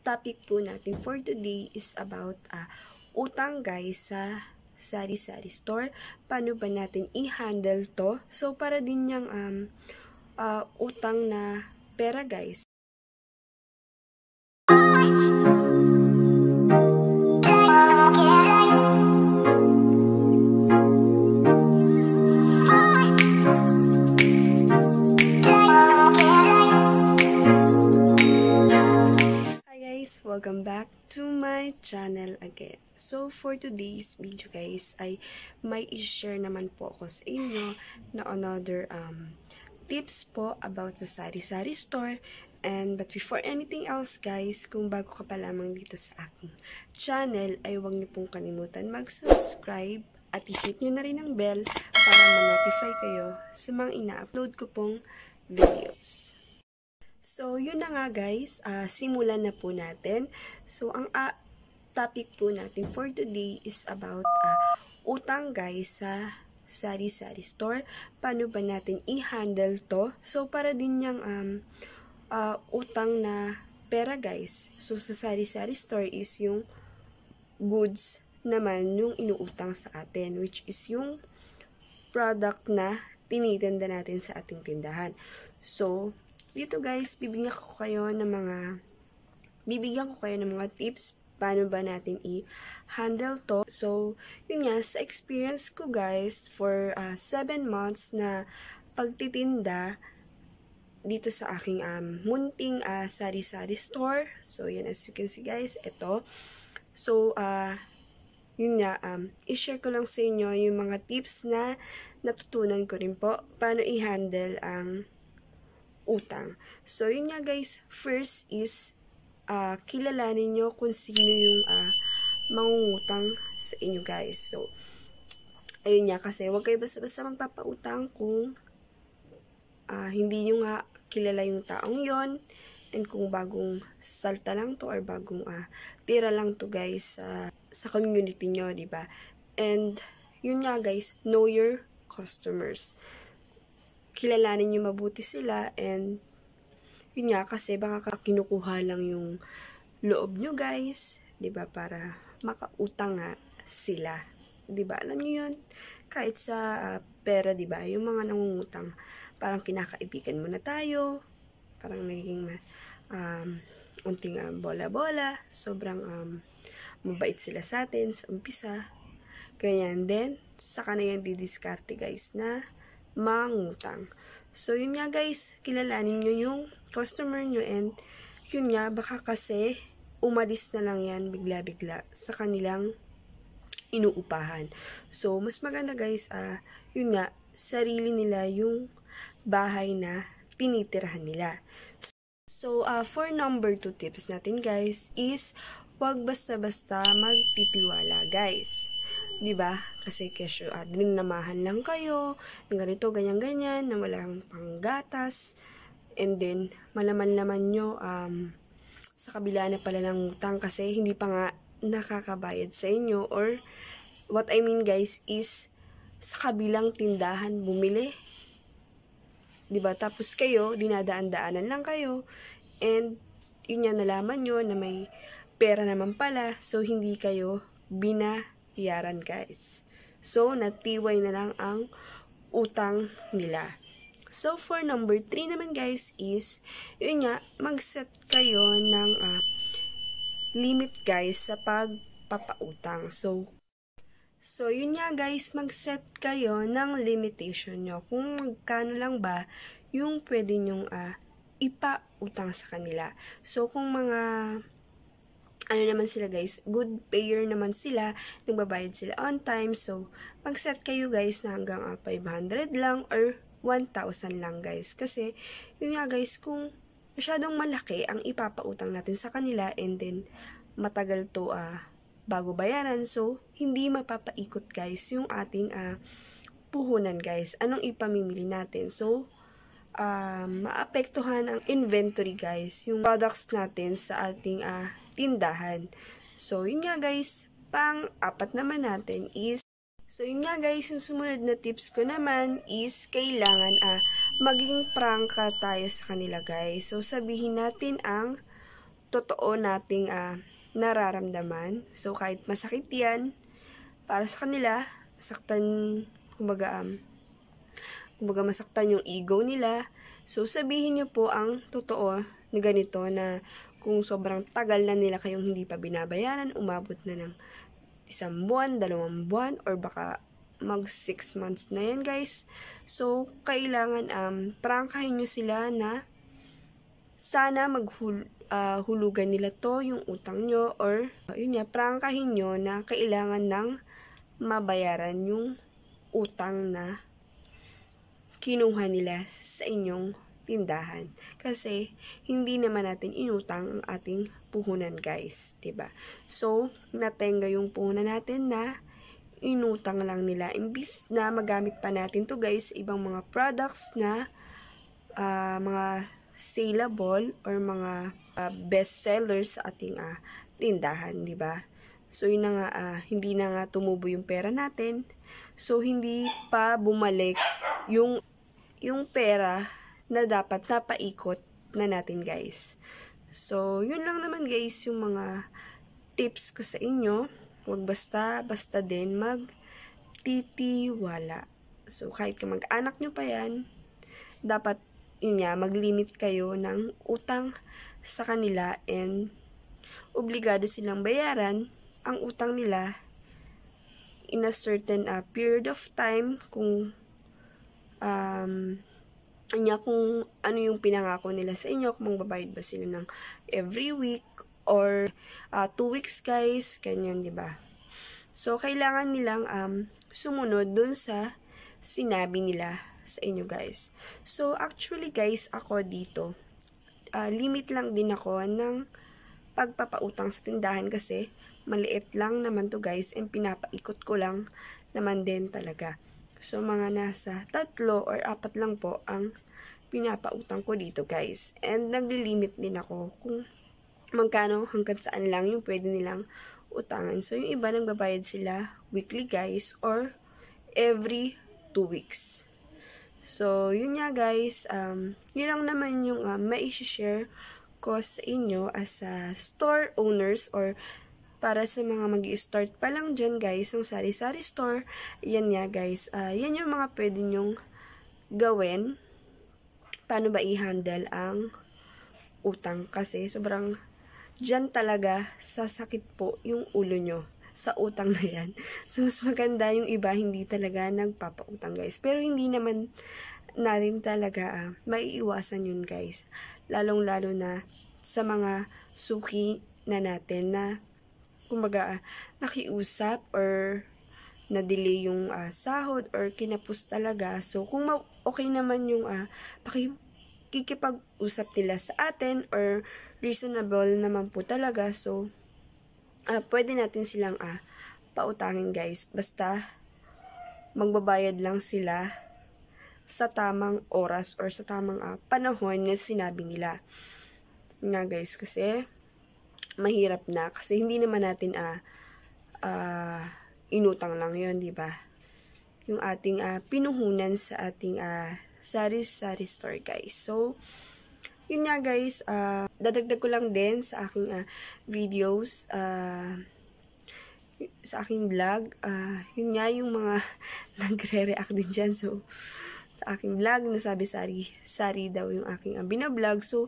topic po natin for today is about utang guys sa sari-sari store. Paano ba natin i-handle to? So, para din yung utang na pera guys. Welcome back to my channel again. So, for today's video guys, ay may i-share naman po ako sa inyo na another tips po about sa sari-sari store. But before anything else guys, kung bago ka pa lamang dito sa aking channel, ay huwag niyo pong kalimutan mag-subscribe at i-hit nyo na rin ang bell para ma-notify kayo sa mga ina-upload ko pong videos. So, yun na nga guys, simulan na po natin. So, ang topic po natin for today is about utang guys sa sari-sari store. Paano ba natin i-handle to? So, para din yung utang na pera guys. So, sa sari-sari store is yung goods naman yung inuutang sa atin, which is yung product na tinitinda natin sa ating tindahan. So, dito guys, bibigyan ko kayo ng mga tips paano ba natin i-handle to. So, yun nga, sa experience ko guys, for 7 months na pagtitinda dito sa aking munting sari-sari store. So, yan, as you can see guys, ito. So, yun nga, i-share ko lang sa inyo yung mga tips na natutunan ko rin po paano i-handle ang utang. So, yun nga guys, first is kilalanin nyo kung sino yung mangungutang sa inyo guys. So, ayun nga, kasi huwag kayo basta-basta magpapautang kung hindi nyo nga kilala yung taong yon, and kung bagong salta lang to or bagong tira lang to guys sa community nyo, diba? And yun nga guys, know your customers. Kilalanin nyo mabuti sila, and yun nga, kasi baka kinukuha lang yung loob nyo guys, diba, para makautang nga sila, diba, alam nyo yun, kahit sa pera, diba, yung mga nangungutang, parang kinakaibigan mo na tayo, parang naging unting bola-bola, sobrang mabait sila sa atin sa umpisa, ganyan din, saka na yung didiskarte guys na mangutang. So, yun nga guys, kilalanin nyo yung customer nyo, and yun nga, baka kasi umalis na lang yan bigla-bigla sa kanilang inuupahan. So, mas maganda guys, yun nga, sarili nila yung bahay na tinitirahan nila. So, for number 2 tips natin guys is, wag basta-basta magtitiwala guys. Diba? Kasi kesyo, dinamahan lang kayo, ng ganito, ganyan-ganyan, na walang panggatas, and then, malaman-laman nyo, sa kabila na pala ng utang, kasi hindi pa nga nakakabayad sa inyo, or, what I mean guys, is, sa kabilang tindahan bumili. Diba? Tapos kayo, dinadaan-daanan lang kayo, and, yun yan, nalaman nyo, na may pera naman pala, so, hindi kayo binayaran guys. So, natiway na lang ang utang nila. So, for number 3 naman guys is, yun nga, mag-set kayo ng limit guys sa pagpapautang. So, yun nga guys, mag-set kayo ng limitation nyo. Kung magkano lang ba yung pwede nyong ipautang sa kanila. So, kung mga ano naman sila guys, good payer naman sila, nagbabayad sila on time, so mag-set kayo guys na hanggang 500 lang or 1,000 lang guys, kasi yun nga guys, kung masyadong malaki ang ipapautang natin sa kanila, and then matagal to bago bayaran, so hindi mapapaikot guys yung ating puhunan guys, anong ipamimili natin. So maapektuhan ang inventory guys, yung products natin sa ating tindahan. So, yun nga guys, pang-apat naman natin is, so yun nga guys, yung sumunod na tips ko naman is, kailangan maging prangka tayo sa kanila guys. So, sabihin natin ang totoo nating nararamdaman. So, kahit masakit yan, para sa kanila, masaktan, kumbaga masaktan yung ego nila. So, sabihin nyo po ang totoo na ganito na kung sobrang tagal na nila kayong hindi pa binabayaran, umabot na ng 1 buwan, 2 buwan, or baka mag 6 months na yan, guys. So, kailangan prangkahin nyo sila na sana hulugan nila to yung utang nyo, or yun nga, prangkahin nyo na kailangan ng mabayaran yung utang na kinuha nila sa inyong tindahan. Kasi, hindi naman natin inutang ang ating puhunan, guys. Diba? So, natenga yung puhunan natin na inutang lang nila. Imbis na magamit pa natin to, guys, ibang mga products na mga saleable or mga best sellers sa ating tindahan, diba? So, yun na nga, hindi na nga tumubo yung pera natin. So, hindi pa bumalik yung pera na dapat napaikot na natin, guys. So, yun lang naman, guys, yung mga tips ko sa inyo. Huwag basta din magtitiwala. So, kahit kamag-anak nyo pa yan, dapat yun nga, mag-limit kayo ng utang sa kanila and obligado silang bayaran ang utang nila in a certain period of time kung kung ano yung pinangako nila sa inyo, kung magbabayad ba sila ng every week or 2 weeks, guys, ganyan, diba? So, kailangan nilang sumunod dun sa sinabi nila sa inyo, guys. So, actually, guys, ako dito, limit lang din ako ng pagpapautang sa tindahan kasi maliit lang naman to, guys, and pinapaikot ko lang naman din talaga. So, mga nasa 3 or 4 lang po ang pinapautang ko dito, guys. And naglilimit din ako kung magkano hanggang saan lang yung pwede nilang utangan. So, yung iba nagbabayad sila weekly, guys, or every 2 weeks. So, yun nga, guys. Yun lang naman yung mai-share ko sa inyo as store owners or para sa mga mag-i-start pa lang dyan, guys, ng sari-sari store. Yan nga, guys. Yan yung mga pwede nyong gawin. Paano ba i-handle ang utang? Kasi sobrang dyan talaga sasakit po yung ulo nyo sa utang na yan. So, mas maganda yung iba hindi talaga nagpapautang, guys. Pero hindi naman natin talaga maiiwasan yun, guys. Lalong-lalo na sa mga suki na natin na kumbaga nakiusap or na-delay yung sahod or kinapos talaga. So, kung okay naman yung pakikipag-usap nila sa atin or reasonable naman po talaga, so pwede natin silang pautangin, guys. Basta magbabayad lang sila sa tamang oras or sa tamang panahon na sinabi nila. Nga, guys, kasi mahirap na. Kasi hindi naman natin inutang lang yun, diba? Yung ating pinuhunan sa ating sari-sari store, guys. So, yun nga, guys, dadagdag ko lang din sa aking videos, sa aking vlog. Yun nga, yung mga nagre-react din dyan. So, sa aking vlog, nasabi sari daw yung aking binablog. So,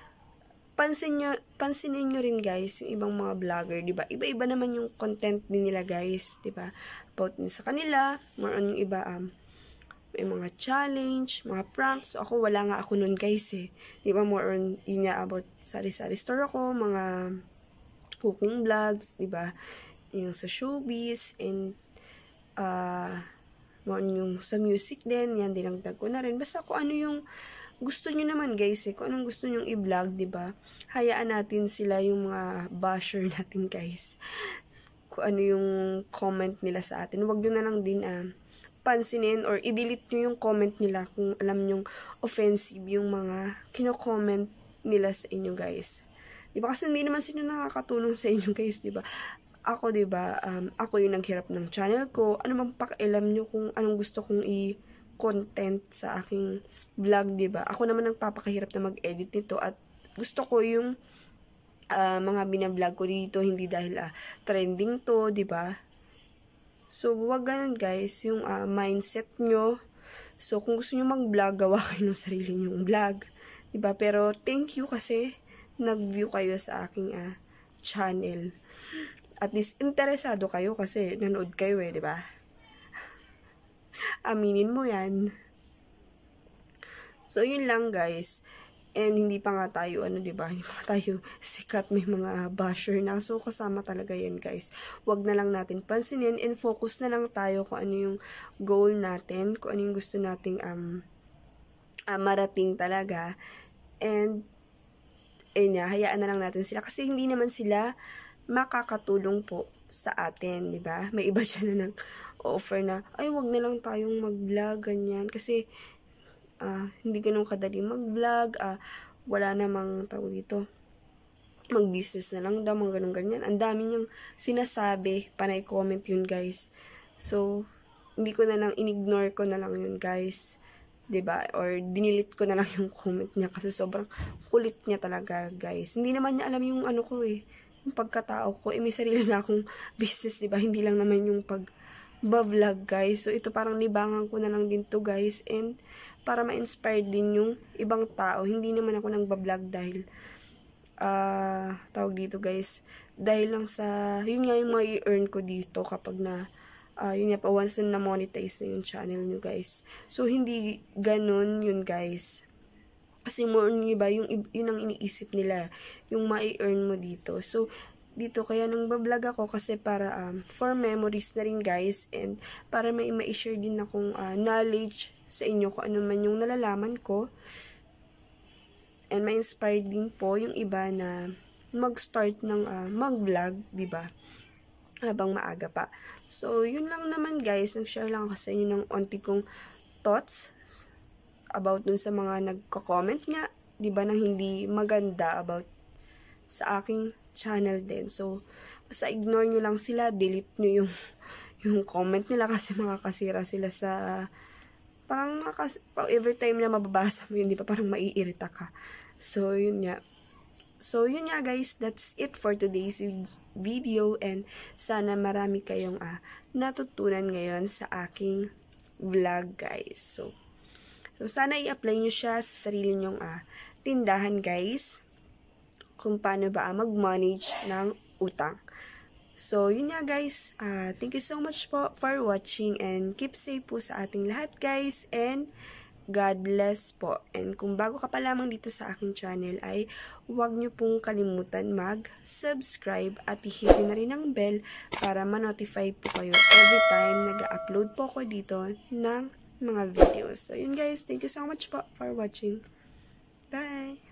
pansinin nyo rin, guys, yung ibang mga vlogger, diba? Iba-iba naman yung content din nila, guys, diba? About din sa kanila, more on yung iba, may mga challenge, mga pranks. So, ako, wala nga ako nun, guys, eh. Diba? More on, yun nga, about sari-sari store ako, mga cooking vlogs, diba? Yung sa showbiz, and, more on yung sa music din, yan, dinagdag ko na rin. Basta kung ano yung gusto nyo naman, guys, eh. Kung anong gusto nyo i-vlog, diba? Hayaan natin sila yung mga basher natin, guys. Kung ano yung comment nila sa atin. Huwag nyo na lang din pansinin or i-delete nyo yung comment nila kung alam nyong offensive yung mga kino-comment nila sa inyo, guys. Diba? Kasi hindi naman sila nakakatulong sa inyo, guys, diba? Ako, diba, ako yung naghirap ng channel ko. Ano bang pakialam nyo kung anong gusto kong i-content sa aking vlog, diba? Ako naman nagpapakahirap na mag-edit nito at gusto ko yung mga binablog ko dito, hindi dahil trending to, di ba? So, wag ganun guys, yung mindset nyo. So, kung gusto nyo mag-vlog, gawa kayo ng sarili nyong vlog. Diba? Pero, thank you kasi nag-view kayo sa aking channel. At least, interesado kayo kasi nanood kayo diba? Aminin mo yan. So, yun lang guys. And hindi pa nga tayo, diba? Hindi pa tayo sikat, may mga basher na. So, kasama talaga yan, guys. Wag na lang natin pansinin and focus na lang tayo kung ano yung goal natin, kung ano yung gusto nating marating talaga. And, hayaan na lang natin sila. Kasi hindi naman sila makakatulong po sa atin, diba? May iba dyan na nag-offer na, ay, wag na lang tayong mag-vlog, ganyan. Kasi, hindi ganun kadali mag-vlog, wala namang tawag dito, mag-business na lang daw, mga ganun ganyan. Ang dami niyang sinasabi, panay comment yun guys. So, hindi ko na lang, in-ignore ko na lang yun guys. 'Di ba? Or dinilit ko na lang yung comment niya kasi sobrang kulit niya talaga guys. Hindi naman niya alam yung ko yung pagkatao ko. May sarili na akong business, 'di ba? Hindi lang naman yung pag-vlog guys. So, ito parang libangan ko na lang din to guys. And, para ma-inspire din yung ibang tao. Hindi naman ako nang-vlog dahil tawag dito guys, dahil lang sa yun nga yung mai-earn ko dito kapag na yun nga pa, once na monetize na yung channel nyo guys. So hindi ganun yun guys, kasi more on iba yun ang iniisip nila, yung mai-earn mo dito. So dito kaya nang bablog ako kasi para for memories na rin guys, and para may ma-share din akong knowledge sa inyo kung ano man yung nalalaman ko, and ma-inspire din po yung iba na mag-start ng mag-vlog, diba? Habang maaga pa. So, yun lang naman guys, nag-share lang ako sa inyo ng onti kong thoughts about dun sa mga nagko-comment nga, diba, nang hindi maganda about sa aking channel din. So, basta ignore nyo lang sila, delete nyo yung comment nila kasi makakasira sila sa parang every time na mababasa mo yun, di ba, parang maiirita ka. So, yun nga. So, yun nga guys, that's it for today's video, and sana marami kayong natutunan ngayon sa aking vlog guys. So sana i-apply nyo siya sa sarili nyong tindahan guys, kung paano ba mag-manage ng utang. So, yun nga guys, thank you so much po for watching, and keep safe po sa ating lahat guys, and God bless po. And kung bago ka pa lamang dito sa aking channel ay huwag nyo pong kalimutan mag-subscribe at i-hit na rin ang bell para ma-notify po kayo every time nag-upload po ako dito ng mga videos. So, yun guys, thank you so much po for watching. Bye!